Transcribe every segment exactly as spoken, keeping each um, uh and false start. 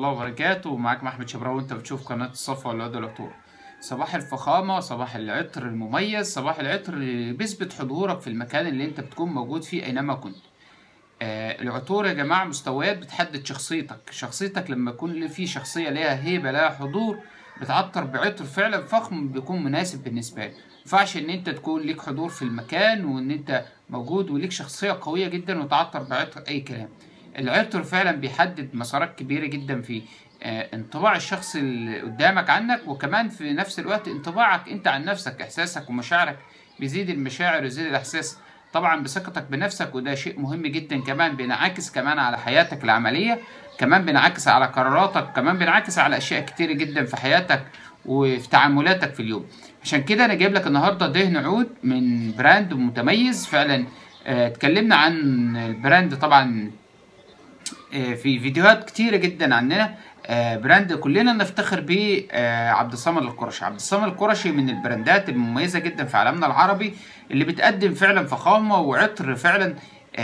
الله وبركاته. معاك محمد شبراوي وانت بتشوف قناة الصفا والعود والعطور. صباح الفخامة، صباح العطر المميز، صباح العطر اللي بيثبت حضورك في المكان اللي انت بتكون موجود فيه اينما كنت. آه العطور يا جماعة مستويات بتحدد شخصيتك. شخصيتك لما يكون في شخصية لها هيبة لها حضور بتعطر بعطر فعلا فخم بيكون مناسب بالنسبة لك. مينفعش ان انت تكون ليك حضور في المكان وان انت موجود وليك شخصية قوية جدا وتعطر بعطر اي كلام. العطر فعلا بيحدد مسارات كبيرة جدا في آه انطباع الشخص اللي قدامك عنك، وكمان في نفس الوقت انطباعك انت عن نفسك، احساسك ومشاعرك. بيزيد المشاعر ويزيد الاحساس طبعا بثقتك بنفسك، وده شيء مهم جدا. كمان بينعكس كمان على حياتك العملية، كمان بينعكس على قراراتك، كمان بينعكس على اشياء كتير جدا في حياتك وفي تعاملاتك في اليوم. عشان كده انا جايب لك النهارده دهن عود من براند متميز فعلا. آه، اتكلمنا عن البراند طبعا آه، في فيديوهات كتيرة جدا عننا. آه، براند كلنا نفتخر بيه، آه، عبد الصمد القرشي. عبد الصمد القرشي من البراندات المميزة جدا في عالمنا العربي، اللي بتقدم فعلا فخامة وعطر فعلا.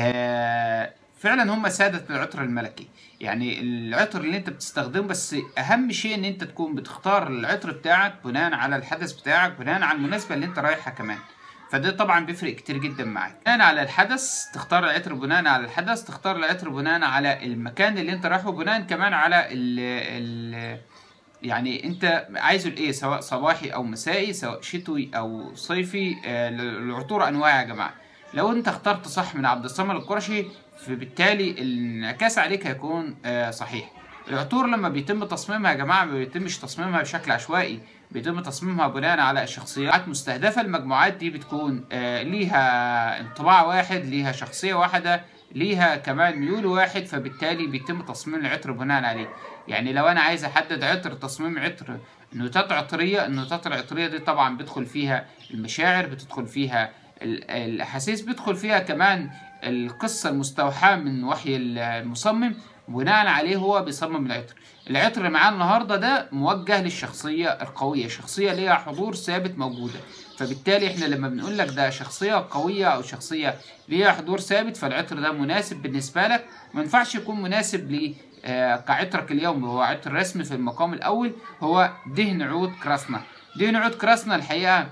آه، فعلا هم سادة العطر الملكي. يعني العطر اللي انت بتستخدمه، بس اهم شيء ان انت تكون بتختار العطر بتاعك بناء على الحدث بتاعك، بناء على المناسبة اللي انت رايحها كمان. فده طبعا بيفرق كتير جدا معاك. بناء على الحدث تختار العطر، بناء على الحدث تختار العطر، بناء على المكان اللي انت رايحه، بناء كمان على ال ال يعني انت عايزه الايه، سواء صباحي او مسائي، سواء شتوي او صيفي. آه العطور انواع يا جماعه. لو انت اخترت صح من عبد الصمد القرشي فبالتالي الانعكاس عليك هيكون آه صحيح. العطور لما بيتم تصميمها يا جماعه ما بيتمش تصميمها بشكل عشوائي، بيتم تصميمها بناء على شخصيات مستهدفه. المجموعات دي بتكون آه ليها انطباع واحد، ليها شخصيه واحده، ليها كمان ميول واحد، فبالتالي بيتم تصميم العطر بناء عليه. يعني لو انا عايز احدد عطر، تصميم عطر نوتات عطريه، النوتات العطريه دي طبعا بيدخل فيها المشاعر، بتدخل فيها الاحاسيس، بيدخل فيها كمان القصه المستوحاه من وحي المصمم، بناء عليه هو بيصمم العطر. العطر اللي معانا النهارده ده موجه للشخصيه القويه، شخصيه ليها حضور ثابت موجوده. فبالتالي احنا لما بنقول لك ده شخصيه قويه او شخصيه ليها حضور ثابت، فالعطر ده مناسب بالنسبه لك. ما ينفعش يكون مناسب ل آه كعطرك اليومي. هو عطر رسمي في المقام الاول، هو دهن عود كراسنا. دهن عود كراسنا الحقيقه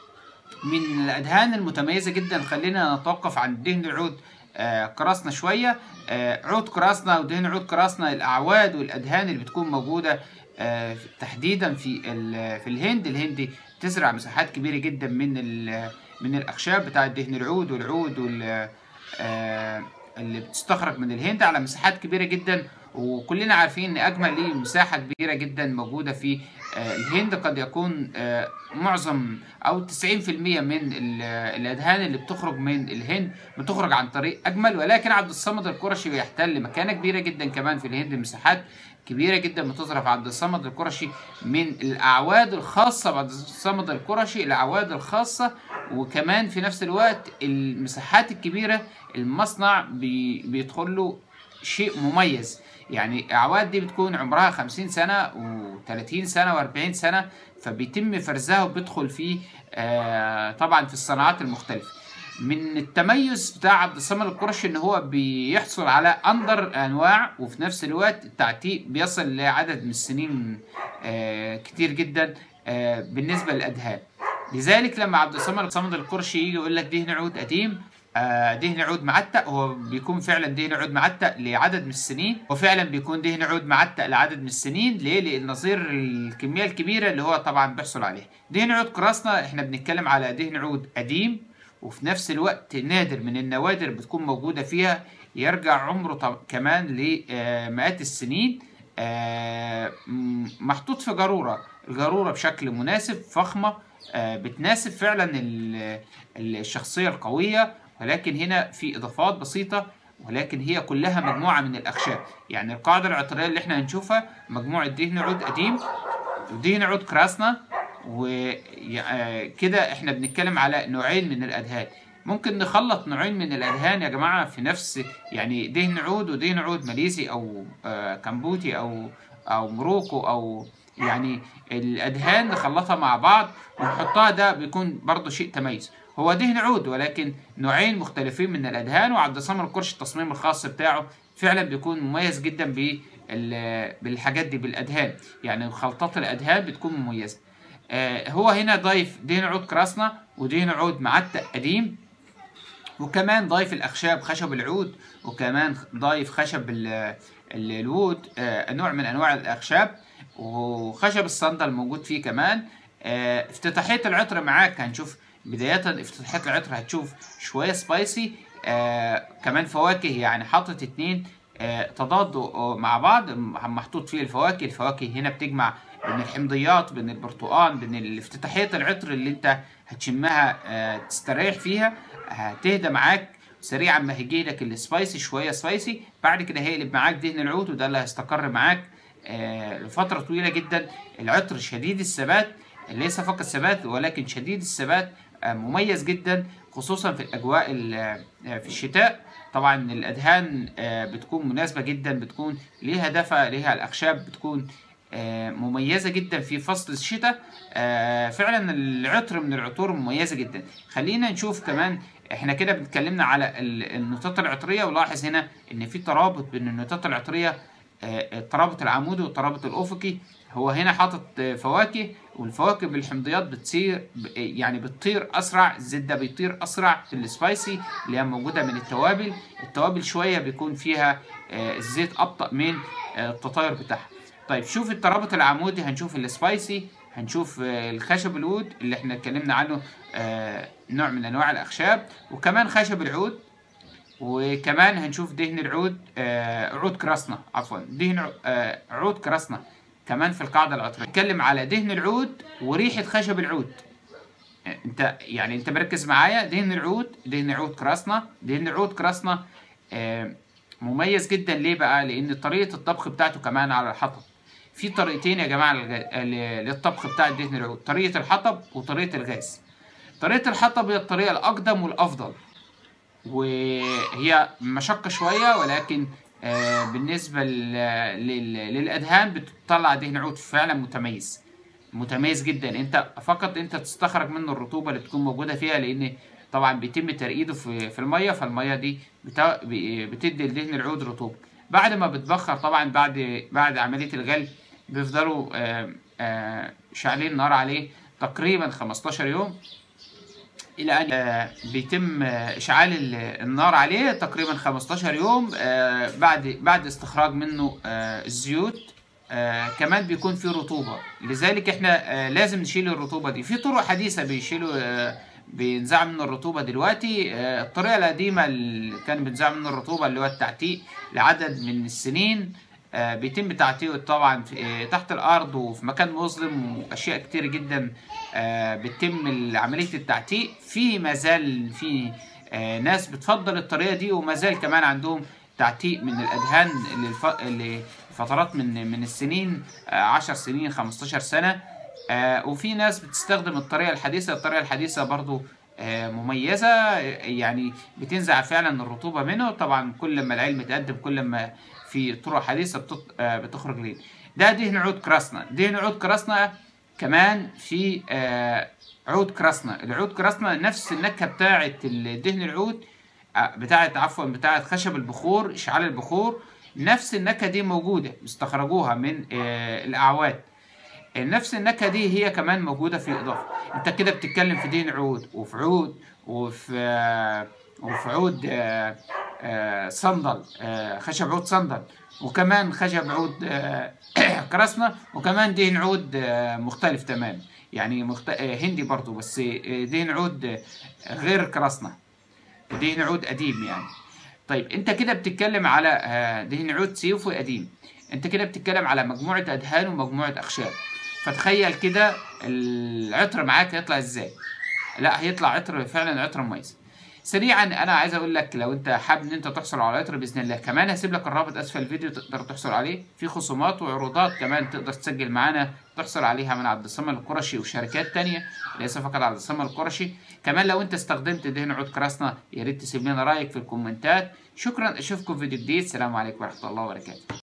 من الادهان المتميزه جدا. خلينا نتوقف عن دهن عود آه كراسنا شويه. آه عود كراسنا ودهن عود كراسنا، الاعواد والادهان اللي بتكون موجوده آه تحديدا في في الهند. الهند تزرع مساحات كبيره جدا من من الاخشاب بتاعه دهن العود والعود وال آه اللي بتستخرج من الهند على مساحات كبيره جدا. وكلنا عارفين ان اجمل ليه مساحه كبيره جدا موجوده في آه الهند. قد يكون آه معظم او تسعين في المية من الادهان اللي بتخرج من الهند بتخرج عن طريق اجمل، ولكن عبد الصمد القرشي بيحتل مكانه كبيره جدا كمان في الهند. مساحات كبيره جدا بتظهر في عبد الصمد القرشي من الاعواد الخاصه بعبد الصمد القرشي، الاعواد الخاصه، وكمان في نفس الوقت المساحات الكبيره. المصنع بي بيدخل له شيء مميز. يعني الاعواد دي بتكون عمرها خمسين سنه وثلاثين سنه واربعين سنه، فبيتم فرزها وبيدخل فيه آه طبعا في الصناعات المختلفه. من التميز بتاع عبد الصمد القرشي ان هو بيحصل على اندر انواع، وفي نفس الوقت التعتيق بيصل لعدد من السنين آه كتير جدا آه بالنسبه للادهان. لذلك لما عبد الصمد القرشي يجي يقول لك دهن عود قديم، آه دهن عود معتق، هو بيكون فعلا دهن عود معتق لعدد من السنين، وفعلا بيكون دهن عود معتق لعدد من السنين. ليه؟ لان نظير الكميه الكبيره اللي هو طبعا بيحصل عليها. دهن عود كراسنا احنا بنتكلم على دهن عود قديم، وفي نفس الوقت نادر من النوادر بتكون موجوده فيها، يرجع عمره كمان لمئات السنين. آه محطوط في جاروره، الجاروره بشكل مناسب فخمه، آه بتناسب فعلا الشخصيه القويه. ولكن هنا في اضافات بسيطه، ولكن هي كلها مجموعه من الاخشاب. يعني القاعده العطريه اللي احنا هنشوفها مجموعه دهن عود قديم ودهن عود كراسنا، وكده احنا بنتكلم على نوعين من الادهان. ممكن نخلط نوعين من الادهان يا جماعه في نفس، يعني دهن عود ودهن عود ماليزي او كمبوتي او او مروكو، او يعني الادهان نخلطها مع بعض ونحطها، ده بيكون برضو شيء تميز. هو دهن عود ولكن نوعين مختلفين من الادهان. وعبد الصمد القرشي التصميم الخاص بتاعه فعلا بيكون مميز جدا بالحاجات دي بالادهان، يعني خلطات الادهان بتكون مميزه. آه هو هنا ضايف دهن عود كراسنا ودهن عود معتق قديم، وكمان ضايف الاخشاب خشب العود، وكمان ضايف خشب الوود آه نوع من انواع الاخشاب، وخشب الصندل موجود فيه كمان. آه افتتاحيه العطر معاك هنشوف بدايه افتتاحيه العطر هتشوف شويه سبايسي، آه كمان فواكه، يعني حاطط اتنين آه تضاد مع بعض محطوط فيه الفواكه. الفواكه هنا بتجمع بين الحمضيات، بين البرتقال، بين افتتاحيه العطر اللي انت هتشمها آه تستريح فيها، هتهدى معاك سريعا ما هيجي لك السبايسي شويه سبايسي، بعد كده هيقلب معاك دهن العود، وده اللي هيستقر معاك آه لفتره طويله جدا. العطر شديد الثبات، ليس فقط ثبات ولكن شديد الثبات، آه مميز جدا خصوصا في الاجواء في الشتاء. طبعا الادهان آه بتكون مناسبه جدا، بتكون ليها دفى، ليها الاخشاب بتكون آه مميزه جدا في فصل الشتاء. آه فعلا العطر من العطور مميزه جدا. خلينا نشوف كمان، احنا كده بنتكلمنا على النوتات العطريه، ولاحظ هنا ان في ترابط بين النوتات العطريه، الترابط العمودي والترابط الافقي. هو هنا حاطط فواكه، والفواكه بالحمضيات بتصير يعني بتطير اسرع، الزبده بيطير اسرع في السبايسي اللي هي موجوده من التوابل. التوابل شويه بيكون فيها الزيت ابطا من التطاير بتاعها. طيب شوف الترابط العمودي، هنشوف السبايسي، هنشوف الخشب العود اللي احنا اتكلمنا عنه، آه نوع من انواع الاخشاب، وكمان خشب العود، وكمان هنشوف دهن العود آه عود كراسنا، عفوا دهن آه عود كراسنا كمان في القاعده العطريه. نتكلم على دهن العود وريحه خشب العود. آه انت يعني انت مركز معايا، دهن العود دهن عود كراسنا، دهن عود كراسنا آه مميز جدا. ليه بقى؟ لان طريقه الطبخ بتاعته كمان على الحطب. في طريقتين يا جماعه للطبخ بتاع دهن العود، طريقه الحطب وطريقه الغاز. طريقه الحطب هي الطريقه الاقدم والافضل، وهي مشقه شويه، ولكن آه بالنسبه للادهان بتطلع دهن عود فعلا متميز، متميز جدا. انت فقط انت تستخرج منه الرطوبه اللي بتكون موجوده فيها، لان طبعا بيتم ترقيده في في الميه، فالميه دي بتدي لدهن العود رطوبه. بعد ما بتبخر طبعا، بعد بعد عمليه الغلي بيفضلوا آه آه شاعلين نار عليه تقريبا خمستاشر يوم، الى ان آه بيتم اشعال النار عليه تقريبا خمستاشر يوم آه بعد بعد استخراج منه آه الزيوت. آه كمان بيكون فيه رطوبه، لذلك احنا آه لازم نشيل الرطوبه دي. في طرق حديثه بيشيلوا آه بينزع منه الرطوبه دلوقتي. آه الطريقه القديمه اللي كان بينزع منه الرطوبه اللي هو التعتيق لعدد من السنين، آه بيتم تعتيقه طبعا في آه تحت الارض وفي مكان مظلم، واشياء كتير جدا آه بتتم عمليه التعتيق. في مازال في آه ناس بتفضل الطريقه دي، ومازال كمان عندهم تعتيق من الادهان اللي, الف... اللي فترات من من السنين، آه عشر سنين خمستاشر سنه. آه وفي ناس بتستخدم الطريقه الحديثه. الطريقه الحديثه برضو آه مميزه، يعني بتنزع فعلا الرطوبه منه. طبعا كل ما العلم يتقدم كل ما في طرق حديثه بتط... آه بتخرج ليه. ده دهن عود كراسنا. دهن عود كراسنا كمان في آه عود كراسنا. العود كراسنا نفس النكهه بتاعه دهن العود، آه بتاعه عفوا بتاعه خشب البخور، اشعال البخور، نفس النكهه دي موجوده، استخرجوها من آه الاعواد. نفس النكهه دي هي كمان موجوده في اضافه. انت كده بتتكلم في دهن عود، وفي عود، وفي آه وفي عود آه آه صندل، آه خشب عود صندل، وكمان خشب عود آه كراسنا، وكمان دهن عود آه مختلف تمام، يعني مخت... آه هندي برضو، بس آه دهن عود آه غير كراسنا، دهن عود قديم يعني. طيب انت كده بتتكلم على آه دهن عود سيوفي قديم. انت كده بتتكلم على مجموعة ادهان ومجموعة اخشاب. فتخيل كده العطر معاك هيطلع ازاي. لا هيطلع عطر فعلا عطر مميز. سريعا انا عايز اقول لك، لو انت حابب ان انت تحصل على عطر باذن الله، كمان هسيب لك الرابط اسفل الفيديو تقدر تحصل عليه. في خصومات وعروضات كمان تقدر تسجل معانا تحصل عليها من عبد الصمد القرشي وشركات تانية، ليس فقط عبد الصمد القرشي. كمان لو انت استخدمت دهن عود كراسنا يا ريت تسيب لنا رايك في الكومنتات. شكرا، اشوفكم في فيديو جديد. السلام عليكم ورحمه الله وبركاته.